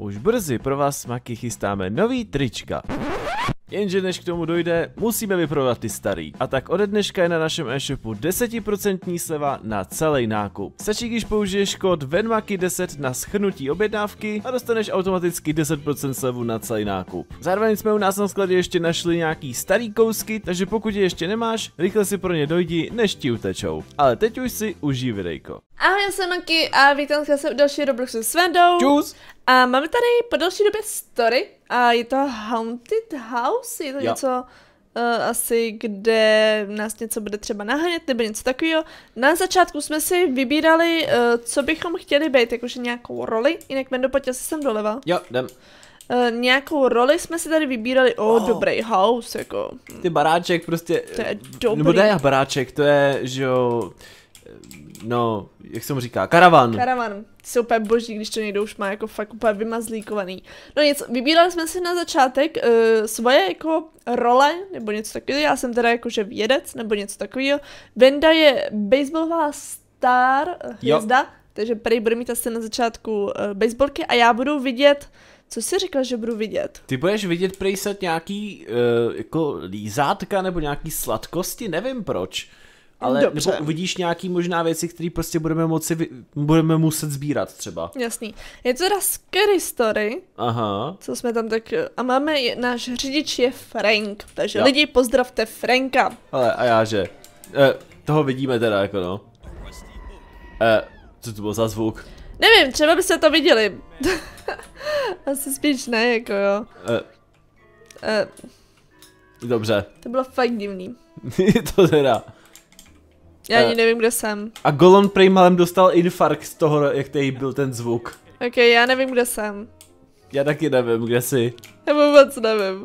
Už brzy pro vás Maki chystáme nový trička. Jenže než k tomu dojde, musíme vyprodat ty starý. A tak ode dneška je na našem e-shopu 10% sleva na celý nákup. Stačí, když použiješ kód VENMAKI10 na shrnutí objednávky a dostaneš automaticky 10% slevu na celý nákup. Zároveň jsme u nás na skladě ještě našli nějaký starý kousky, takže pokud je ještě nemáš, rychle si pro ně dojdi, než ti utečou. Ale teď už si užij videjko. Ahoj, já jsem Maki a vítám se u dalšího Robloxu s Vendou. Čus! A máme tady po další době story a je to Haunted House, je to něco asi, kde nás něco bude třeba nahánět nebo něco takového. Na začátku jsme si vybírali, co bychom chtěli být, jakože nějakou roli, jinak Vendo, pojď asi sem doleva. Jo, jdem. Nějakou roli jsme si tady vybírali, dobrý house, jako. Ty baráček prostě, to je dobrý. Nebo ne baráček, to je, že jo, no, jak se mu říká, karavan. Karavan, jsou úplně boží, když to někdo už má jako fakt úplně vymazlíkovaný. No něco, vybírali jsme si na začátek svoje jako role, nebo něco takového, já jsem teda jakože vědec, nebo něco takového. Venda je baseballová star hvězda, takže prý bude mít asi na začátku baseballky a já budu vidět. Co jsi říkal, že budu vidět? Ty budeš vidět prejsat nějaký jako lízátka nebo nějaký sladkosti, nevím proč. Ale dobře. Nebo uvidíš nějaký možná věci, které prostě budeme muset sbírat třeba. Jasný. Je to teda scary story. Aha. Co jsme tam tak... A máme, náš řidič je Frank, takže lidi pozdravte Franka. Ale a já že? Toho vidíme teda jako no. Co to bylo za zvuk? Nevím, třeba byste to viděli. Asi spíš ne, jako jo. Dobře. To bylo fakt divný. To teda. Já ani nevím, kde jsem. A Gollum prej malem dostal infarkt z toho, jak tady byl ten zvuk. Ok, já nevím, kde jsem. Já taky nevím, kde jsi. Já vůbec nevím.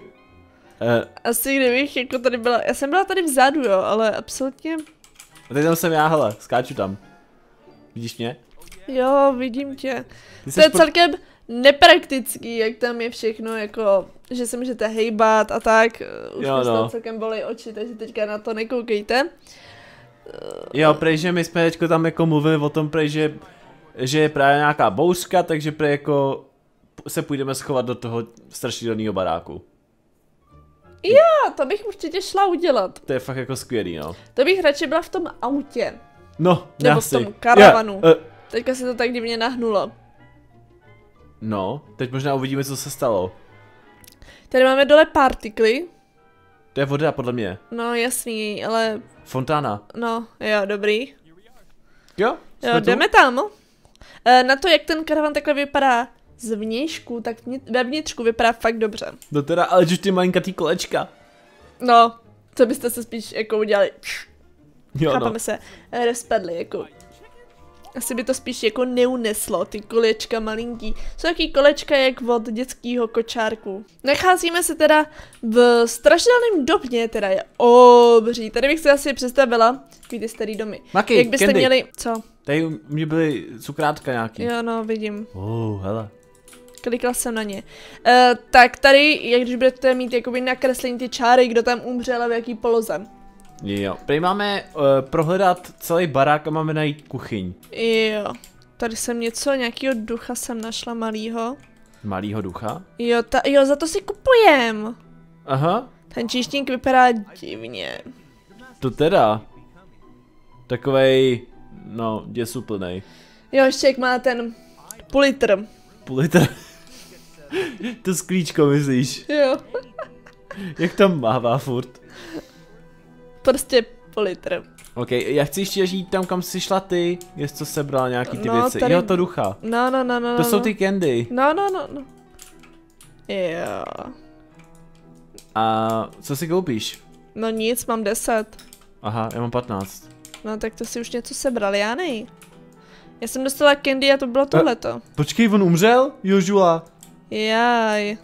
Asi kdybych jako tady byla, já jsem byla tady vzadu, jo, ale absolutně. A teď tam jsem já, hele, skáču tam. Vidíš mě? Jo, vidím tě. To je celkem nepraktický, jak tam je všechno, jako, že se můžete hejbat a tak. Už mi no. Celkem bolí oči, takže teďka na to nekoukejte. Jo, prej, že my jsme teďko tam jako mluvili o tom, prej, že je právě nějaká bouřka, takže prej jako se půjdeme schovat do toho strašidelného baráku. Jo, to bych určitě šla udělat. To je fakt jako skvělý, no. To bych radši byla v tom autě. No, nebo asi. v tom karavanu. Teďka se to tak divně nahnulo. No, teď možná uvidíme, co se stalo. Tady máme dole partikly. To je voda, podle mě. No, jasný, ale... Fontána. No, jo, dobrý. Jo, jdeme tam. Na to, jak ten karavan takhle vypadá zvnějšku, tak vevnitřku vypadá fakt dobře. No teda, ale už ty malinkatý kolečka. No, co byste se spíš jako udělali. Jo, chápeme se, rozpadli, jako. Asi by to spíš jako neuneslo, ty kolečka malinký. Jsou taký kolečka jak od dětského kočárku. Nacházíme se teda v strašidelném domě, teda je obří. Tady bych si asi představila takový ty starý domy. Maki, jak byste candy. měli, co? Tady u mě byly cukrátka nějaký. Jo, no, vidím. Hele. Klikla jsem na ně. Tak tady, jak když budete mít jakoby nakreslení ty čáry, kdo tam umřel a v jaký poloze. Jo, prý máme prohledat celý barák a máme najít kuchyň. Jo, tady jsem nějakýho ducha jsem našla malýho. Malýho ducha? Jo, za to si kupujem. Aha. Ten číšník vypadá divně. To teda. Takovej, no, děsuplnej. Jo, ještě jak má ten půl litr. Půl litr? To sklíčko myslíš? Jo. Jak tam mává furt? Prostě půl litr. Ok, já chci ještě jít tam, kam jsi šla ty, jestli to sebrala nějaký ty věci. Tady... Jo, to ducha. No. To jsou ty candy. No. Jo. A co si koupíš? No nic, mám 10. Aha, já mám 15. No tak to si už něco sebral, já nej. Já jsem dostala candy a to bylo tohleto. Počkej, on umřel? Jožula. Jaj.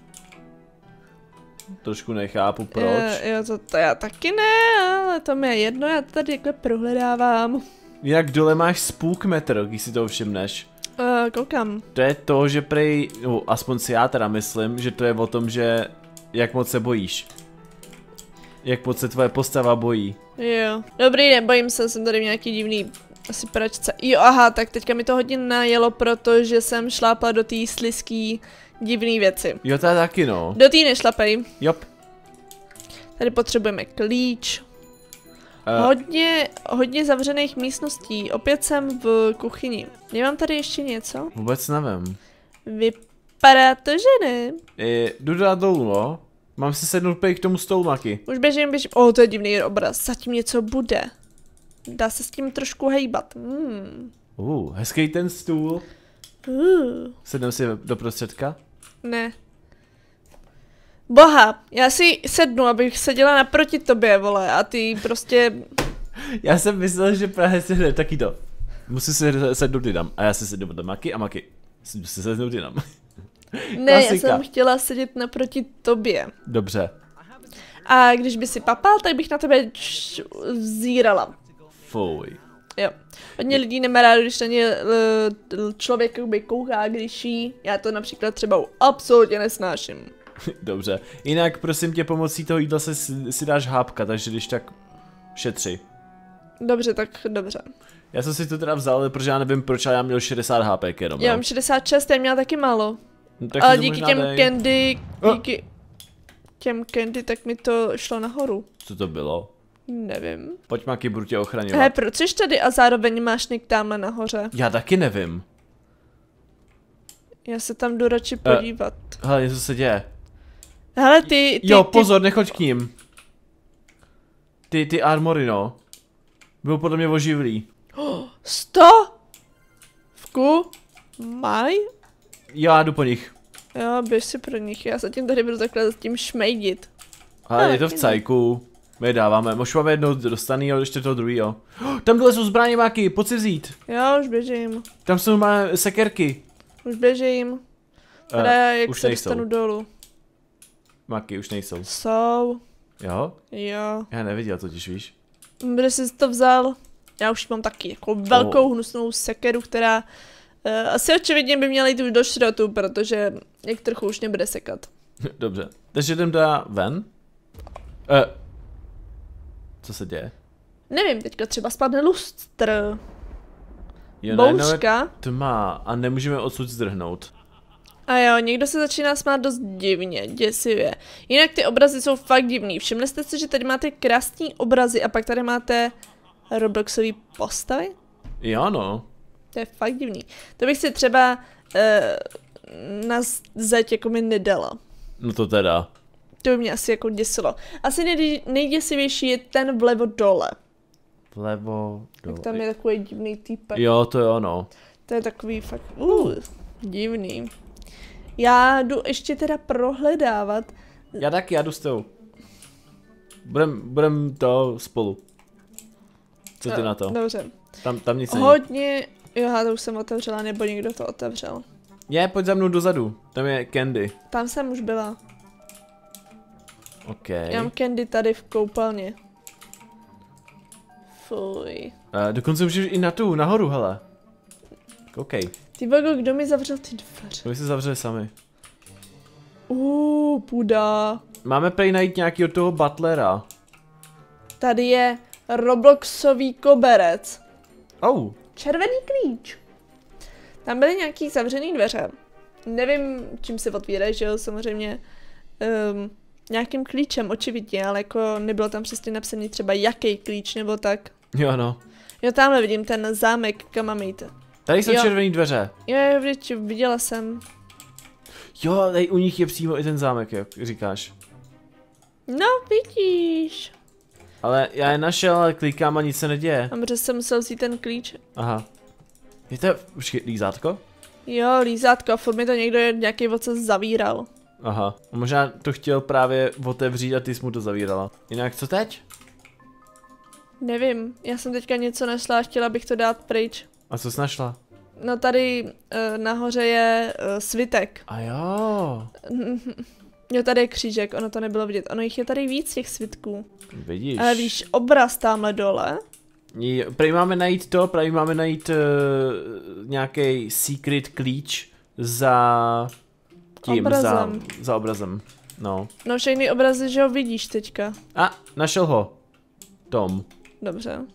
Trošku nechápu proč. Jo, to já taky ne, ale to mi je jedno, já to tady takhle prohledávám. Jak dole máš spůk metr, když si to všimneš. Koukám. To je to, že prej, no, aspoň si já teda myslím, že to je o tom, že jak moc se bojíš. Jak moc se tvoje postava bojí. Jo. Dobrý, nebojím se, jsem tady v nějaký divný Asi pračce. Jo, aha, tak teďka mi to hodně najelo, protože jsem šlápla do té slizký divný věci. Jo, to je taky no. Do té nešlapej. Jop. Tady potřebujeme klíč. Hodně zavřených místností. Opět jsem v kuchyni. Nemám tady ještě něco? Vůbec nevím. Vypadá to, že ne. Jdu dát dolů, no. Mám si sednout k tomu stolu, Maki. Už běžím. To je divný obraz. Zatím něco bude. Dá se s tím trošku hejbat. Hezký ten stůl. Sednem si do prostředka. Ne. Boha, já si sednu, abych seděla naproti tobě, vole, a ty prostě... Já jsem myslel, že právě se jde taky to. Musím si sednout jinam. A já si sednu do Maki a Maki si sednout jinam. Ne, Klasika. Já jsem chtěla sedět naproti tobě. Dobře. A když by si papal, tak bych na tebe vzírala. Fuj. Jo. Hodně lidí nemá rádo, když na ně člověk kouká, když jí. Já to například třeba absolutně nesnáším. Dobře. Jinak prosím tě, pomocí toho jídla si dáš hápka, takže když tak šetři. Dobře, tak dobře. Já jsem si to teda vzal, protože já nevím proč, já měl 60 hápek jenom. Já mám 66, já měla taky málo. No, ale díky těm candy, díky těm candy, tak mi to šlo nahoru. Co to bylo? Nevím. Pojď, Maki, budu tě ochraňovat. Proč jsi tady a zároveň máš Nick tamhle nahoře? Já taky nevím. Já se tam jdu radši podívat. Hele, něco se děje. Hele, ty... Jo, pozor, nechoď k ním. Ty armory, no. Byl podle mě oživlý. 100? Vku? Maj? Jo, já jdu po nich. Jo, běž si pro nich, já se tím tady budu takhle tím šmejdit. Ale je to v cajku. My je dáváme, možná máme jednou dostanýho, ještě toho druhýho. Tam dole jsou zbraně, Máky, pojď si vzít. Jo, už běžím. Tam jsou máme sekerky. Už běžím. Jak už se dostanu dolů. Máky, už nejsou. Jsou. Jo? Jo. Já neviděl totiž, víš. Kde jsi to vzal? Já už mám taky jako velkou hnusnou sekeru, která asi očividně by měla jít už do šrotu, protože jak trochu už nebude sekat. Dobře, takže jdem ven? Co se děje? Nevím, teďka třeba spadne lustr. Bouřka. Tma a nemůžeme odsud zdrhnout. A jo, někdo se začíná smát dost divně, děsivě. Jinak ty obrazy jsou fakt divný. Všimli jste si, že tady máte krásný obrazy a pak tady máte Robloxový postavy? Jo, no. To je fakt divný. To bych si třeba na zeď jako mi nedala. No to teda. To by mě asi jako děsilo. Asi nejděsivější je ten vlevo dole. Vlevo dole. Tak tam je takový divný týpek. Jo, to jo, no. To je takový fakt divný. Já jdu ještě teda prohledávat. Já taky, já jdu s tou. Budem to spolu. Co ty na to? Dobře. Tam nic není. Hodně, jo, to už jsem otevřela, nebo někdo to otevřel. Pojď za mnou dozadu, tam je Candy. Tam jsem už byla. OK. Já mám Candy tady v koupelně. Fuj. Dokonce můžeš i nahoru, hele. OK. Ty bogo, kdo mi zavřel ty dveře? Vy se zavřeli sami. Půda. Máme prej najít nějaký od toho butlera. Tady je Robloxový koberec. Červený klíč. Tam byly nějaký zavřený dveře. Nevím, čím se otvírají, že jo, samozřejmě. Nějakým klíčem, očividně, ale jako nebylo tam přesně napsaný třeba jaký klíč nebo tak. Jo, no. Jo, tamhle vidím ten zámek, kam mám jít. Tady jsou červený dveře. Jo, viděla jsem. Jo, tady u nich je přímo i ten zámek, jak říkáš. No, vidíš. Ale já je našel, ale klikám a nic se neděje. Dobře, jsem musel vzít ten klíč. Aha. Je to lízátko? Jo, lízátko, a furt mi to někdo nějaký ocas zavíral. Aha, a možná to chtěl právě otevřít a ty jsi mu to zavírala. Jinak co teď? Nevím, já jsem teďka něco našla a chtěla bych to dát pryč. A co jsi našla? No tady nahoře je svitek. A jo. Jo, tady je křížek, ono to nebylo vidět. Ono jich je tady víc těch svitků. Vidíš. Ale víš, obraz tamhle dole. Prej máme najít nějaký secret klíč za tím, obrazem. za obrazem. No. No všechny obrazy, že ho vidíš teďka. A, našel ho. Tom. Dobře.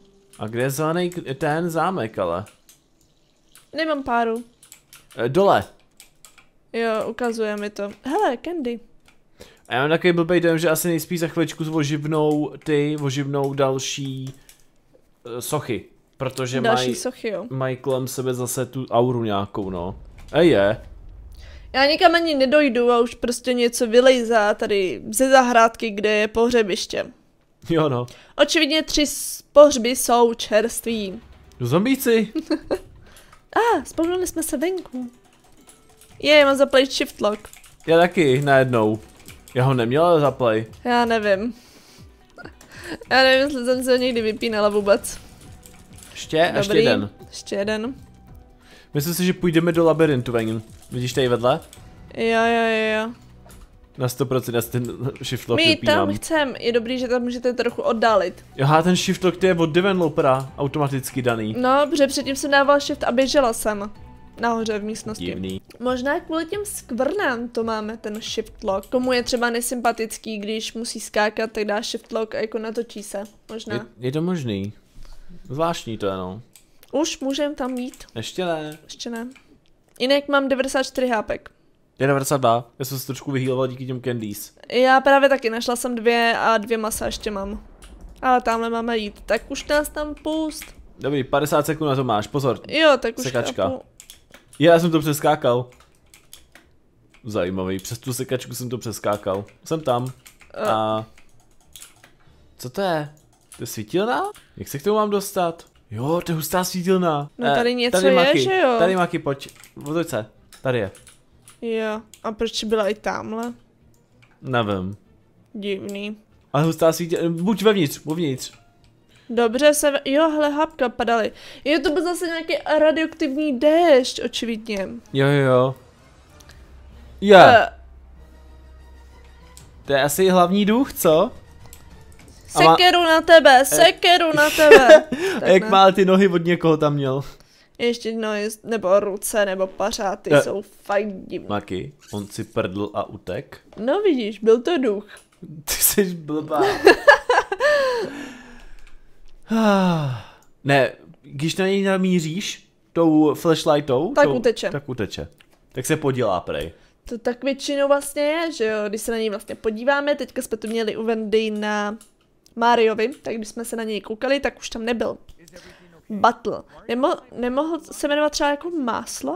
A kde je zelený ten zámek, ale? Nemám páru. Dole. Jo, ukazuje mi to. Hele, candy. A já mám takový blbej dojem, že asi nejspíš za chviličku oživnou další sochy. Protože Další sochy, jo. mají kolem sebe zase tu auru nějakou, no. Je. Já nikam ani nedojdu a už prostě něco vylejzá tady ze zahrádky, kde je pohřebiště. Jo no. Očividně 3 pohřby jsou čerství. Zombíci. Vzpomněli jsme se venku. Mám zaplejt shift lock. Já taky, najednou. Já ho neměl zaplay. Já nevím. Já nevím, jestli jsem se ho někdy vypínala vůbec. Ještě jeden. Ještě jeden. Myslím si, že půjdeme do labirintu ven. Vidíš tady vedle? Jo. Na 100% já si ten shift lock My vypínám. tam chcem, je dobrý, že tam můžete trochu oddálit. Aha, ten shift lock to je od developera automaticky daný. No, protože předtím jsem dával shift a běžela jsem. Nahoře v místnosti. Divný. Možná kvůli těm skvrnám to máme ten shift lock. Komu je třeba nesympatický, když musí skákat, tak dá shift lock a jako natočí se. Možná. Je to možný. Zvláštní to je, no. Už můžem tam jít. Ještě ne. Ještě ne. Jinak mám 94 hápek. Je 92. Já jsem se trošku vyhýloval díky těm candies. Já právě taky našla jsem 2 a 2 masa ještě mám. Ale tamhle máme jít. Tak už nás tam pust. Dobrý, 50 sekund na to máš, pozor. Jo, tak už Sekačka. chápu. Já jsem to přeskákal. Zajímavý, přes tu sekačku jsem to přeskákal. Jsem tam. A... Co to je? To je svítilna? Jak se k tomu mám dostat? Jo, to je hustá svítilna. No tady něco tady je, Maki. že jo? Tady Maki, pojď. Otoč se. Tady je. Jo, a proč byla i tamhle? Nevím. Divný. Ale hustá svítilna, buď uvnitř. Dobře se, jo, hele, hápka padaly. Jo, to byl zase nějaký radioaktivní déšť, očividně. Jo. To je asi hlavní duch, co? Sekeru na tebe, sekeru na tebe. A jak má ty nohy od někoho tam měl? Ještě nohy, nebo ruce, nebo pařáty jsou fakt divné. Maki, on si prdl a utek. No vidíš, byl to duch. Ty jsi blbá. Ne, když na něj namíříš tou flashlightou, tak uteče. Tak se podělá, prej. To tak většinou vlastně je, že jo, když se na něj vlastně podíváme, teďka jsme to měli u Wendy na Mariovi, tak když jsme se na něj koukali, tak už tam nebyl. Battle. Nemohl se jmenovat třeba jako máslo?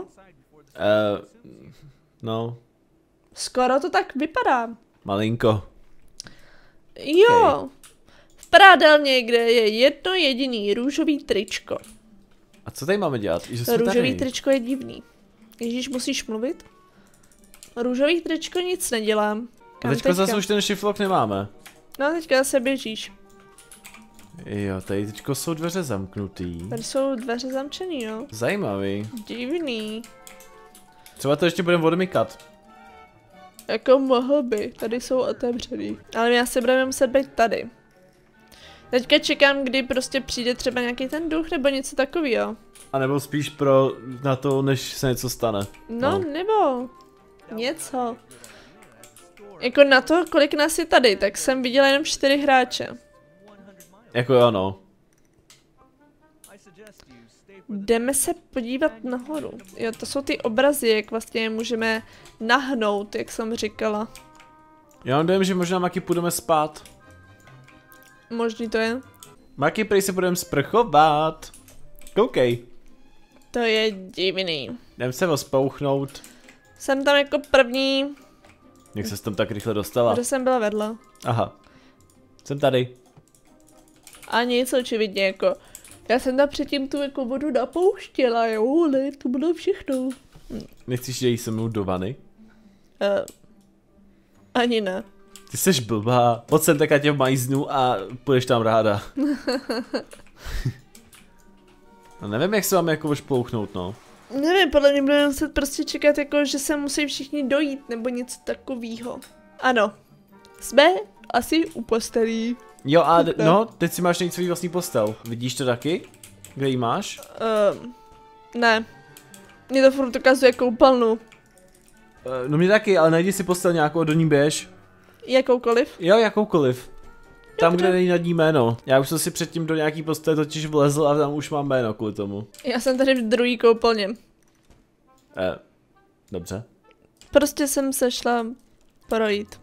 No. Skoro to tak vypadá. Malinko. Jo. Okay. V prádelně, kde je jedno jediný růžový tričko. A co tady máme dělat? Růžový tričko je divný. Ježíš, musíš mluvit? Růžový tričko nic nedělám. A teďka zase už ten shift lock nemáme. No teďka zase běžíš. Jo, tady teďko jsou dveře zamknutý. Tady jsou dveře zamčený, jo. Zajímavý. Divný. Třeba to ještě budeme odmykat. Jako mohl by, tady jsou otevřený. Ale my asi budeme muset být tady. Teďka čekám, kdy prostě přijde třeba nějaký ten duch nebo něco takového. A nebo spíš na to, než se něco stane. No, nebo něco. Jako na to, kolik nás je tady, tak jsem viděla jenom 4 hráče. Jako jo, no. Jdeme se podívat nahoru. Jo, to jsou ty obrazy, jak vlastně můžeme nahnout, jak jsem říkala. Já mám dojem, že možná Maki půjdeme spát. Možný to je. Maki, prej se budeme sprchovat. Koukej. To je divný. Jdem se ospouchnout. Jsem tam jako první. Jak ses tam tak rychle dostala? Kde jsem byla vedle. Aha. Jsem tady. A nic očividně jako. Já jsem tam předtím tu jako vodu napouštěla, jo, ale to bylo všechno. Nechceš jít se mnou do vany? Ani ne. Ty seš blbá. Pojď sem, tak já tě majznu a půjdeš tam ráda. No nevím, jak se vám jako ošplouchnout, no. Nevím, podle mě budeme muset prostě čekat jako, že se musí všichni dojít, nebo něco takového. Ano. Jsme asi u postelí. Jo a no, teď si máš najít svůj vlastní postel. Vidíš to taky? Kde jí máš? Ne. Mě to furt ukazuje koupelnu. No mě taky, ale najdi si postel nějakou, do ní běž. Jakoukoliv? Jo, jakoukoliv. Tam, kde není nad ní jméno. Já už jsem si předtím do nějaký postoje totiž vlezl a tam už mám jméno kvůli tomu. Já jsem tady v druhý koupelně. Dobře. Prostě jsem se šla projít.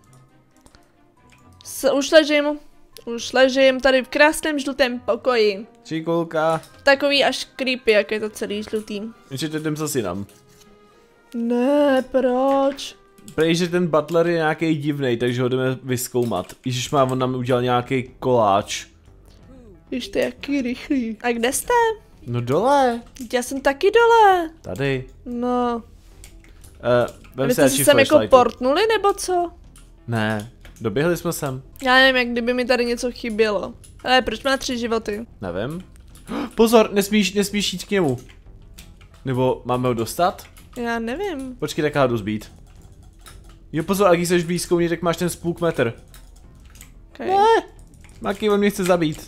Už ležím tady v krásném žlutém pokoji. Šikulka. Takový až creepy, jak je to celý žlutý. Ještě jdem zase jinam. Ne, proč? Prej, že ten butler je nějaký divnej, takže ho jdeme vyzkoumat. Ježišmá, on nám udělal nějaký koláč. Víš, to je jaký rychlý. A kde jste? No dole. Já jsem taky dole. Tady. No. Vem Vy si jste radši se sem jako flashlightu. portnuli, nebo co? Ne, doběhli jsme sem. Já nevím, jak kdyby mi tady něco chybělo. Ale proč má 3 životy? Nevím. Pozor, nesmíš jít k němu. Nebo máme ho dostat? Já nevím. Počkej, tak já jdu zbít. Jo, pozor, jak jsi blízko mě, tak máš ten spůk metr. Okay. Ne! Maki, on mě chce zabít.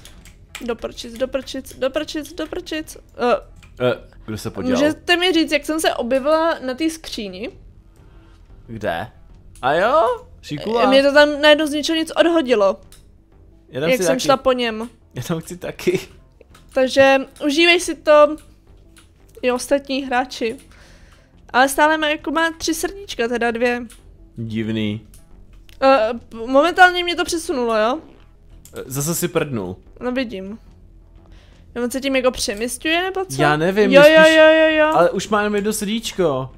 Doprčic. Kdo se podělal? Můžete mi říct, jak jsem se objevila na té skříni? Kde? A jo? Šikula. Mě to tam najednou z ničeho nic odhodilo. Jak Jak jsem šla po něm. Já tam chci taky. Takže užívej si to i ostatní hráči. Ale stále má 3 srdíčka, teda 2. Divný. Momentálně mě to přesunulo, jo? Zase si prdnul. No vidím. On se tím jako přemysťuje, nebo co? Já nevím, jo. Ale už má jenom jedno srdíčko.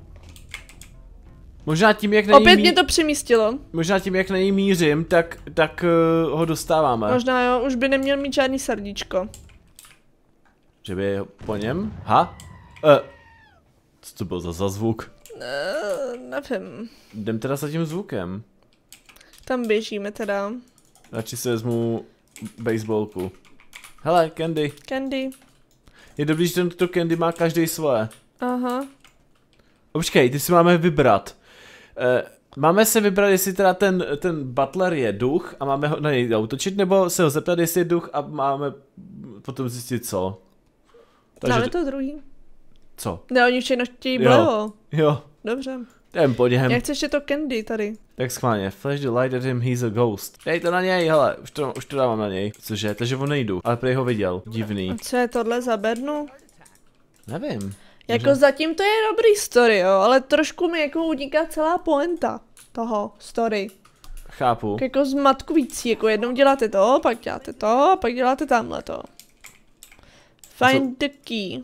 Možná tím, jak na Opět mě to přemístilo. Možná tím, jak na něj mířím, tak ho dostáváme. Možná jo, už by neměl mít žádný srdíčko. Že by po něm? Ha? Co to byl za zvuk? Nevím. Jdem teda za tím zvukem. Tam běžíme teda. Radši si vezmu baseballku. Hele, Candy. Candy. Je dobrý, že tento Candy má každý svoje. Aha. Počkej, ty si máme vybrat. Máme se vybrat, jestli teda ten butler je duch a máme ho na něj útočit, nebo se ho zeptat, jestli je duch a máme potom zjistit co. Takže Dáme to druhý. Co? Ne, oni všechno chtějí blevo. Jo. Dobře. Jdem po něm. Jak chceš to Candy tady? Tak schválně, flash the light at him, he's a ghost. Dej to na něj, hele, už to dávám na něj. Cože, takže on nejdu, ale prej ho viděl, divný. A co je tohle za bednu? Nevím. Jako Možná... zatím to je dobrý story, jo, ale trošku mi jako uniká celá poenta toho story. Chápu. Jako zmatkující, jako jednou děláte to, pak děláte to, a pak děláte tamhle to. Find the key.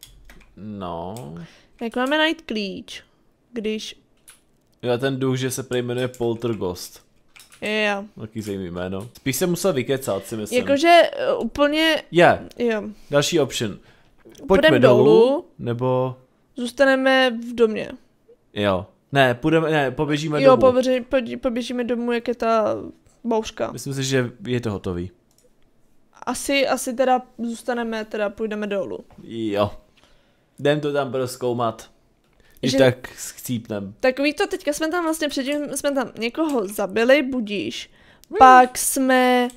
No. Jak máme najít klíč, když... Jo, ten duch, že se prej jmenuje Polterghost. Jo. Taký zajímavý jméno. Spíš se musel vykecat, si myslím. Jakože úplně... Jo. Další option. Pojďme Půjdem dolů, nebo... Zůstaneme v domě. Jo. Ne, poběžíme domů. domů. Poběžíme domů, jak je ta bouška. Myslím si, že je to hotový. Asi teda zůstaneme, teda půjdeme dolů. Jo. Jdem to tam prozkoumat. Když Že... tak chcípnem. Takový to, teďka jsme tam vlastně předtím, jsme tam někoho zabili, budíš. Pak jsme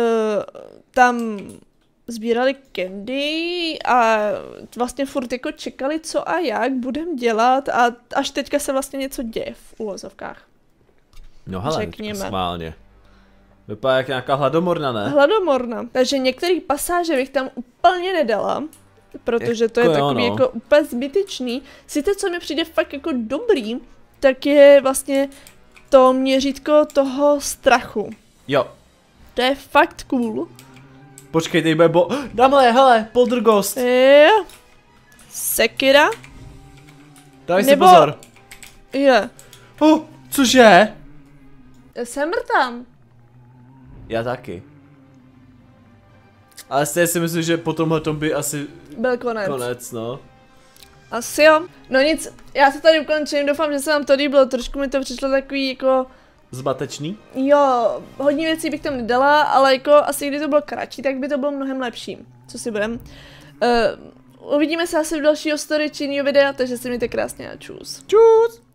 tam sbírali candy a vlastně furt jako čekali, co a jak budem dělat a až teďka se vlastně něco děje v uvozovkách. No hele, řekněme. Schválně. Vypadá jak nějaká hladomorna, ne? Hladomorna. Takže některé pasáže bych tam úplně nedala, protože to je takový jako úplně zbytečný. Sice co mi přijde fakt jako dobrý, tak je vlastně to měřítko toho strachu. Jo. To je fakt cool. Počkej, tady bude Dámhle, hele, Polterghost. Jo. Sekira. Daj si pozor. Je. Cože? Jsem mrtám. Já taky. Ale stejně si myslím, že po tomhletom by asi byl konec. Konec, no. Asi jo. No nic, já se tady ukončím, doufám, že se vám to líbilo, trošku mi to přišlo takový jako... Zmatečný? Jo, hodně věcí bych tam nedala, ale jako asi když to bylo kratší, tak by to bylo mnohem lepší. Co si budem. Uvidíme se asi v dalšího story či jiného videa, takže si mějte krásně a čus. Čus!